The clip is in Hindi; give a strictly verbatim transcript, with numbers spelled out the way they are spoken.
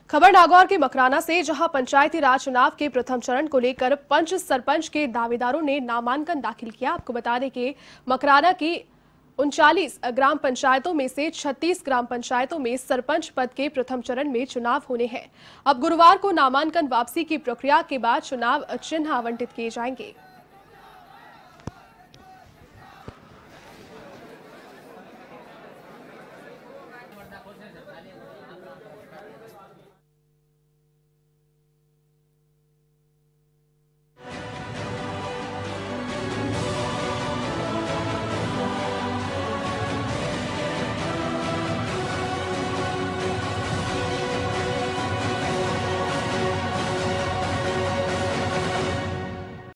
खबर नागौर के मकराना से, जहां पंचायती राज चुनाव के प्रथम चरण को लेकर पंच सरपंच के दावेदारों ने नामांकन दाखिल किया। आपको बता दें कि मकराना की उनचालीस ग्राम पंचायतों में से छत्तीस ग्राम पंचायतों में सरपंच पद के प्रथम चरण में चुनाव होने हैं। अब गुरुवार को नामांकन वापसी की प्रक्रिया के बाद चुनाव चिन्ह आवंटित किए जाएंगे।